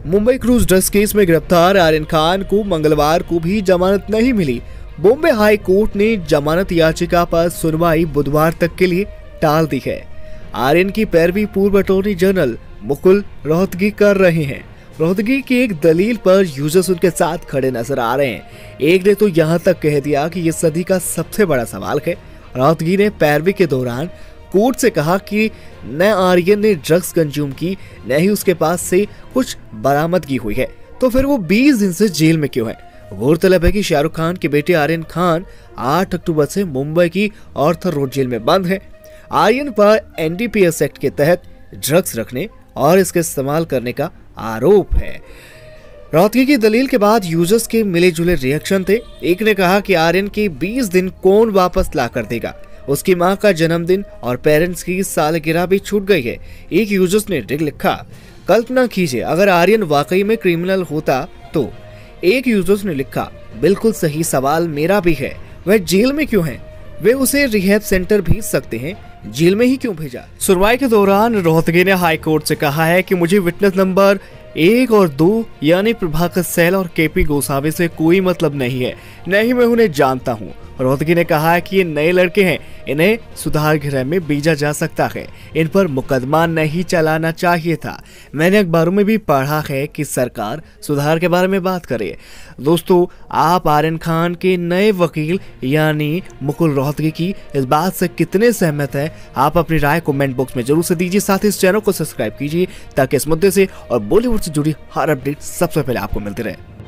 Mumbai cruise drugs case में गिरफ्तार आर्यन खान को मंगलवार को भी जमानत नहीं मिली। बॉम्बे हाई कोर्ट ने जमानत याचिका पर सुनवाई बुधवार तक के लिए टाल दी है। आर्यन की पैरवी पूर्व अटॉर्नी जनरल मुकुल रोहतगी कर रहे हैं। रोहतगी की एक दलील पर यूजर्स उनके साथ खड़े नजर आ रहे हैं। एक ने तो यहाँ तक कह दिया कि ये सदी का सबसे बड़ा सवाल है। रोहतगी ने पैरवी के दौरान कोर्ट से कहा कि न आर्यन ने ड्रग्स कंज्यूम की, न ही उसके पास से कुछ बरामदगी हुई है, तो फिर वो 20 दिन से जेल में क्यों है। गौरतलब है कि शाहरुख खान के बेटे आर्यन खान 8 अक्टूबर से मुंबई की ऑर्थर रोड जेल में बंद है। आर्यन पर एनडीपीएस एक्ट के तहत ड्रग्स रखने और इसके इस्तेमाल करने का आरोप है। रोहतगी की दलील के बाद यूजर्स के मिले जुले रिएक्शन थे। एक ने कहा कि आर्यन के 20 दिन कौन वापस ला कर देगा, उसकी मां का जन्मदिन और पेरेंट्स की सालगिरह भी छूट गई है। एक यूजर्स ने लिखा, कल्पना कीजिए अगर आर्यन वाकई में क्रिमिनल होता तो। एक यूजर्स ने लिखा, बिल्कुल सही सवाल मेरा भी है, वह जेल में क्यों है? वे उसे रिहैब सेंटर भेज सकते हैं, जेल में ही क्यों भेजा? सुनवाई के दौरान रोहतगी ने हाई कोर्ट से कहा है कि मुझे विटनेस नंबर 1 और 2 यानी प्रभाकर सैल और केपी गोसावी से कोई मतलब नहीं है, न ही मैं उन्हें जानता हूँ। रोहतगी ने कहा है कि ये नए लड़के हैं, इन्हें सुधार गृह में भेजा जा सकता है, इन पर मुकदमा नहीं चलाना चाहिए था। मैंने अखबारों में भी पढ़ा है कि सरकार सुधार के बारे में बात करे। दोस्तों, आप आर्यन खान के नए वकील यानी मुकुल रोहतगी की इस बात से कितने सहमत है? आप अपनी राय कमेंट बॉक्स में जरूर से दीजिए। साथ ही इस चैनल को सब्सक्राइब कीजिए ताकि इस मुद्दे से और बॉलीवुड से जुड़ी हर अपडेट सबसे पहले आपको मिलती रहे।